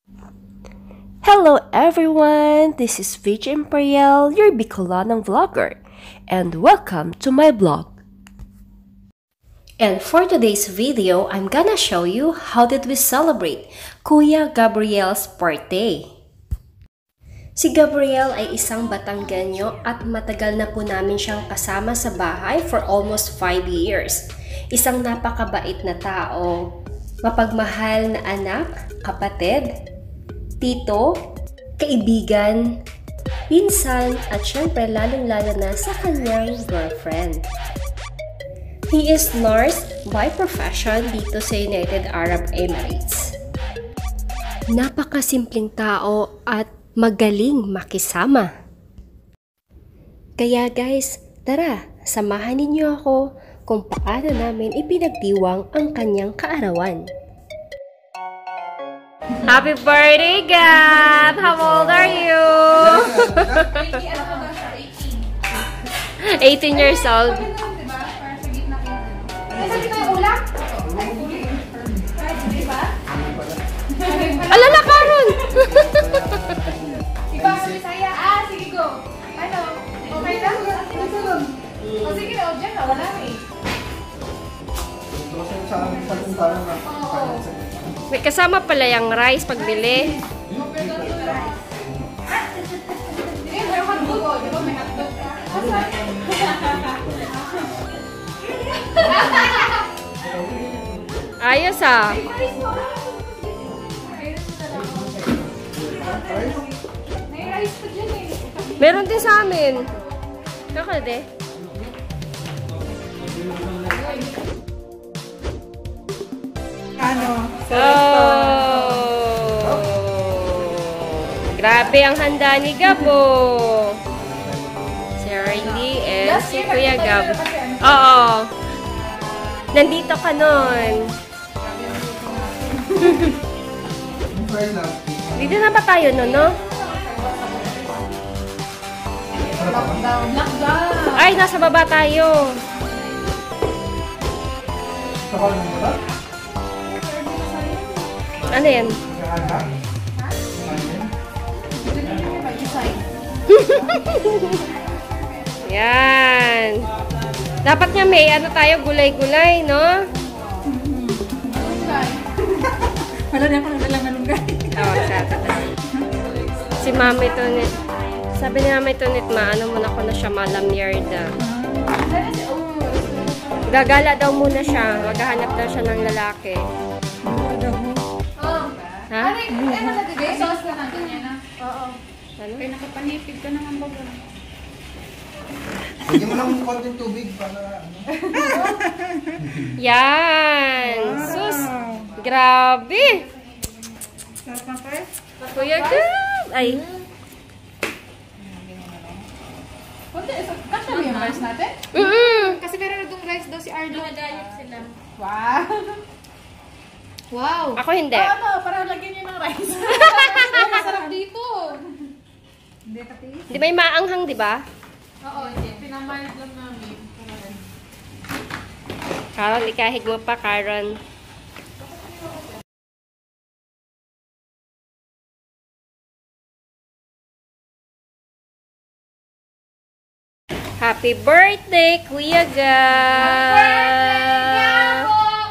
Hello everyone, this is VJ Imperial, your Bicolanang vlogger, and welcome to my blog. And for today's video, I'm gonna show you how did we celebrate Kuya Gabriel's birthday. Si Gabriel ay isang Batanggenyo at matagal na po namin siyang kasama sa bahay for almost 5 years. Isang napakabait na tao, mapagmahal na anak, kapatid, tito, kaibigan, pinsan, at syempre lalong-lalo na sa kanyang girlfriend. He is nurse by profession dito sa United Arab Emirates. Napakasimpleng tao at magaling makisama. Kaya guys, tara, samahan ninyo ako kung paano namin ipinagdiwang ang kanyang kaarawan. Happy birthday, Gab! How old are you? 18 years old. Alala ka ron! Ibang Bisaya. Sige go. Ano? Okay lang? Sige na, dyan na. Wala eh. May kasama pala yung rice pagbili. Ayos ah. Meron din sa amin. Kakade. Ano? Oh! Grabe ang handa ni Gabo. Si Riley and si Kuya Gab. Oo. Nandito ka nun. Dito na ba tayo nun, no? Lockdown. Lockdown. Ay, nasa baba tayo. Ano yan? Yan. Dapat nga may ano tayo, gulay-gulay, no? Wala na ako nalang malunggay. Oh, si Mami Tonit. Sabi ni Mami Tonit, maano muna ko na siya, malamyarda. Gagala daw muna siya. Maghahanap daw siya ng lalaki. Ha? Ano nagagay? Sauce na natin yan, ha? Oo. Ano? Kaya nakapanipid ka naman ba? Hindi mo lang konting tubig para ano. Yan! Sus! Grabe! Sarap na pa Kuya Gab! Ay! Kasya ba yung rice natin? Kasi meron na itong rice daw si Arlo. Nagayap sila. Wow! Wow! Ako hindi. Ano? Para lagyan niyo ng rice. Masarap dito. Hindi pati. Di ba yung maanghang, di ba? Oo, hindi. Pinamild lang namin. Karon, ikahig mo pa, Karon. Happy birthday, Kuya Gab!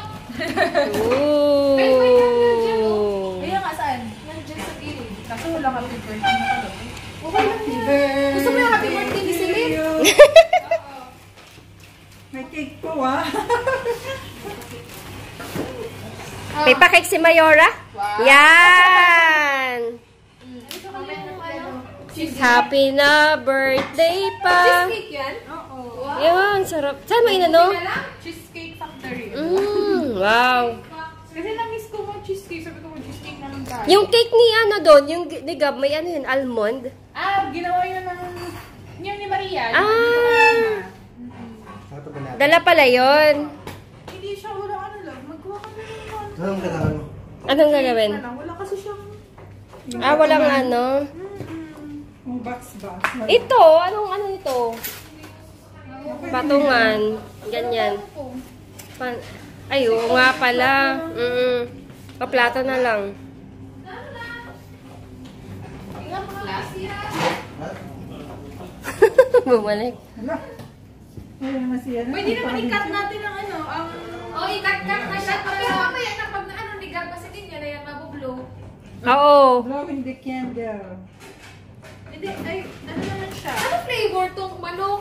Ooh! Kaya nga saan? Nandiyan sa gilid. Kaso wala happy birthday na pala. Okay lang yan. Gusto mo yung happy birthday ni Celine? May cake po, ah. May pa-cake si Mayora? Wow. Yan! Happy na birthday pa! Cheesecake yan? Oo. Wow. Yan, sarap. Saan mo inano? Cheesecake Factory. Wow! Kasi na-miss ko mo cheesecake. Sabi ko mo cheesecake na lang tayo. Yung cake ni ano doon, yung ni Gab, may ano yun, almond? Ginawa yun ng... Yun ni Maria. Dala pala yun. Hindi siya, wala ano lang. Magkuha ka na lang. Anong kailangan mo? Anong gagawin? Wala kasi siyang... Walang ano. Yung box ba? Ito, anong ano ito? Patungan. Ganyan. Ay, oo nga pala. Paplato na lang. Bumalik. Hala. Wala naman siya. Pwede naman i-cut natin ang ano, ang... Oh, i-cut na siya. Pero mamaya na pag na ano, ni Gar, kasi din yan na yan, mabublow. Oo. Blowing the candle. Hindi, ay, ano naman siya? Ano flavor tong manok?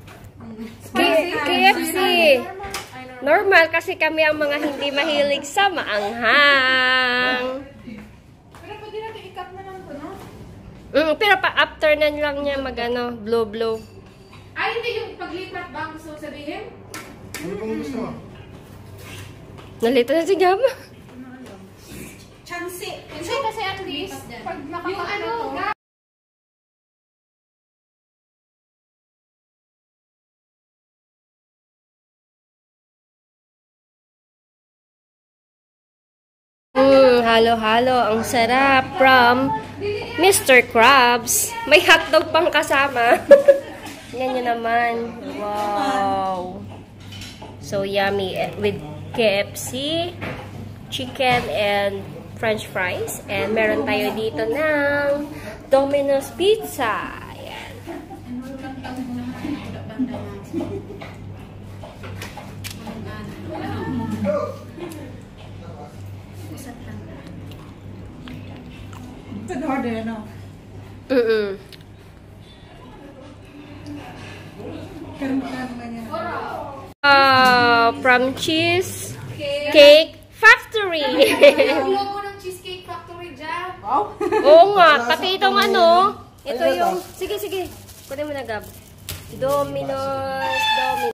KFC. Normal kasi kami ang mga hindi mahilig sa maanghang. Pero pwede natin i-cut na lang to, no? Pero pa after na lang niya magano, blow. Ay, hindi yung paglipat ba ang gusto sabihin? Ano bang gusto mo? Nalito na si Gab. Chansi. Hindi kasi at least, pag yung ano to, Halo-halo. Ang sarap from Mr. Krabs. May hotdog pang kasama. Yan yun naman. Wow. So yummy. With KFC, chicken, and french fries. And meron tayo dito ng Domino's Pizza. Ayan. Ito order, ano? Pero mukha naman yan. From Cheese Cake Factory. yung logo ng Cheesecake Factory dyan. Oo nga, pati itong ano. Ito yung, sige. Kunin mo na, Gab. Domino's.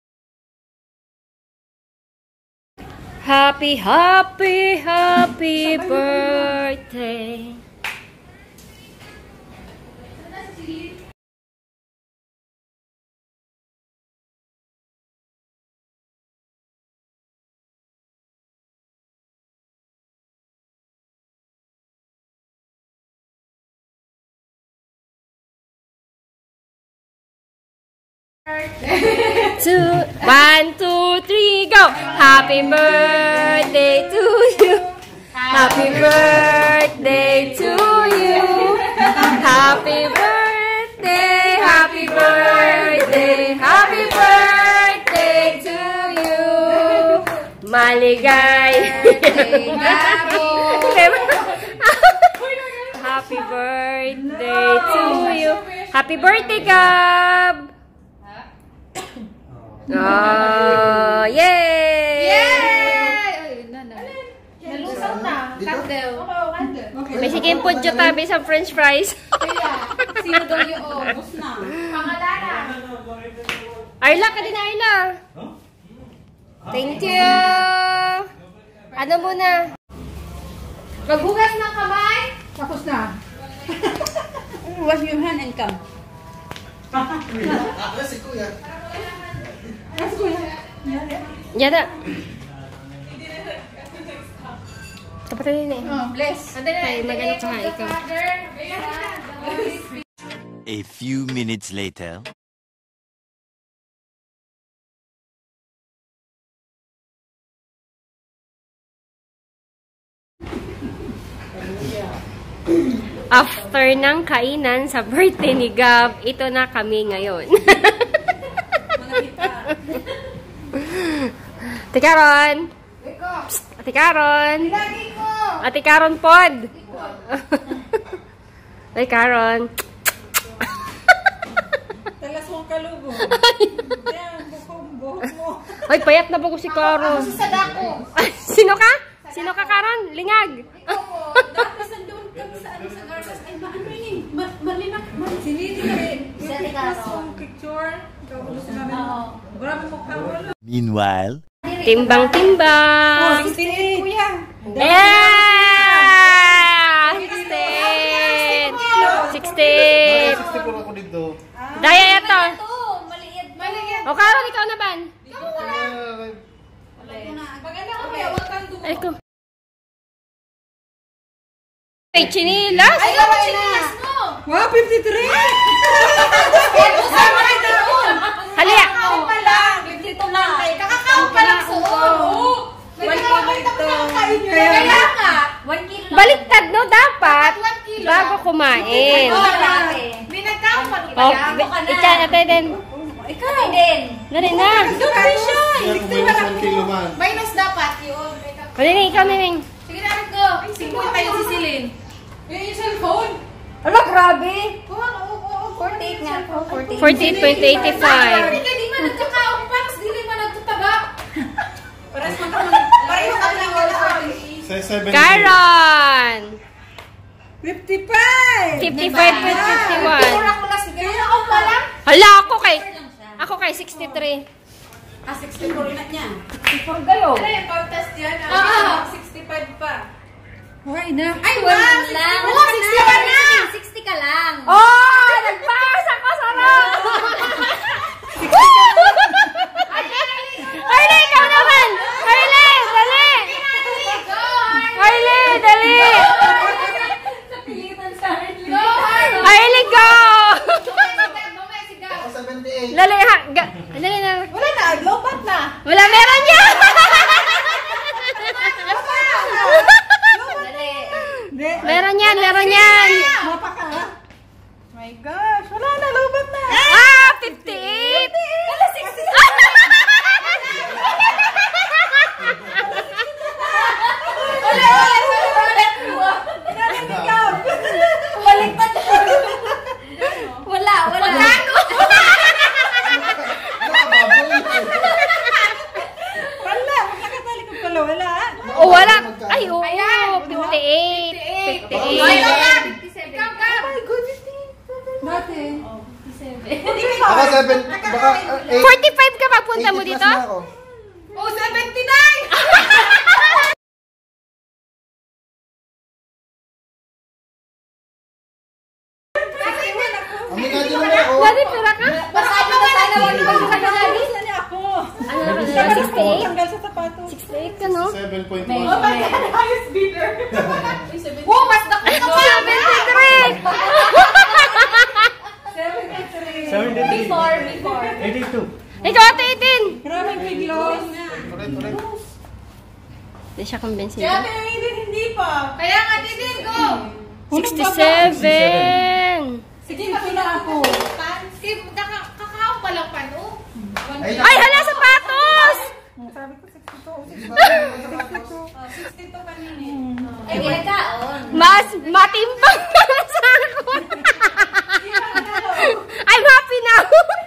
Happy birthday. One, two, three, go! Happy birthday to you. Happy birthday to you. Happy birthday, happy birthday, happy birthday to you. Maligay. Happy birthday to you. Happy birthday, Gab. Oh, yay! Yay! Nalusaw na. Candle. May siging po dyan tabi sa french fries. Kaya, sino daw yung bus na? Pangalala. Arla, ka din, Arla. Thank you. Ano muna? Maghugas ng kamay. Tapos na. Wash your hand and come. Ako si Kuya. Yan na. Tapos na eh. Bless. Ay, magano ka ha, ikaw. A few minutes later. After ng kainan sa birthday ni Gab, ito na kami ngayon. Ate Caron! Psst, Ate Caron! Ate Caron pod! Ate Caron! Talas mong kalubo. Yan, buhok mo. Ay, payat na ba ko si Caron? Ako sa dako. Sino ka? Sino ka, Caron? Lingag! Dati sandun kami sa ano sa Gardas. Ay, ano yun? Malinak. Siniti na rin. Sa Yung Ticaro. picture. Kaubos namin. Grabe mo ka wala. Meanwhile, Timbang-timbang! Siniti, kuya. Yeah! 16! 60 po ako dito. Daya ito! Maliit. Maliit. O, Caron, ikaw na ban? Pag ano ko, may awakan dumo. Ay, ko. Ay, chinilas! Ay, dapat sinilas mo. Wow, 53! Kasama ka doon. Halika! Kakakaw pa lang. 52 lang. Kakakaw pa lang suon. Kaya nga. 1 kilo lang. Baliktad, no? Dapat, 1 kilo bago lang. kumain. kumain. May nagkampan pa Oh, yan. ikaw, ate din. Ikaw din. Dali na. Kaya kung may nasa 1 kilo man. Minus dapat yun. Dali na, ikaw, Neneng. Sige na, go. 50 yung sisilin. Yung cellphone. Ala, grabe. Oo. 48 nga. 48. 48.85. Hindi man nagkakaon pa. Mas dili man nagtataga. Pareho kami ng wala. Sa 7. Karon! 55! 55.51. Mura ko na sige. Kaya ako pa lang. Hala, ako kay 63. 64 na niya. 64 gayo. Ano yung pag-test yan? 65 pa. Okay na. Ay, wow! Lang. Oo, 61 na! 60 ka lang. Oh! Nagpasa ko, sarap! Harley, ikaw naman! Harley, dali! Harley, dali! Harley, go! Ako 78. Dali, dali na. Wala na, lobat na. Wala, meron niya! Hindi. Meron yan! Mapa ka. My gosh, wala na, lobat na. Ah, 58! Wala, 60. Wala. Wala, magkakatali ko pala, wala. Oh, wala. Ay, oo. 58. 58. Ikaw ka. Dati. Ako 7. Baka 8. 45 ka pagpunta mo dito? Oh, 79! Aminado naman ako. Dali, pira ka? Masabi na sana wag mo sa kanabi. Isa niya ako. Ano na, Dapat ako 68? tanggal sa sapatos. 68 ka, no? 7.1. Highest bidder. Oh, mas dako ka pa. 73! Before. 82. Ikaw, ate, 18! Grabe big loss. Correct. Hindi siya convinced Kaya nito. hindi pa. Kaya nga, Didin, go! 67! Sige, na ako. Kakao pa lang pa, no? Ay, hala, sapatos! Sabi ko 62. 62 kanina. Ay, ginagaon. Mas matimpang ka na sa ako. I'm happy now!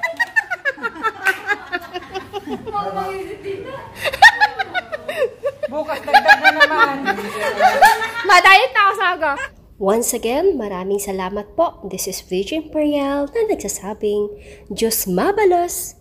Bukas dagdag na naman. Madayit na ako sa aga. Once again, maraming salamat po. This is Virgin Imperial na nagsasabing, Diyos mabalos!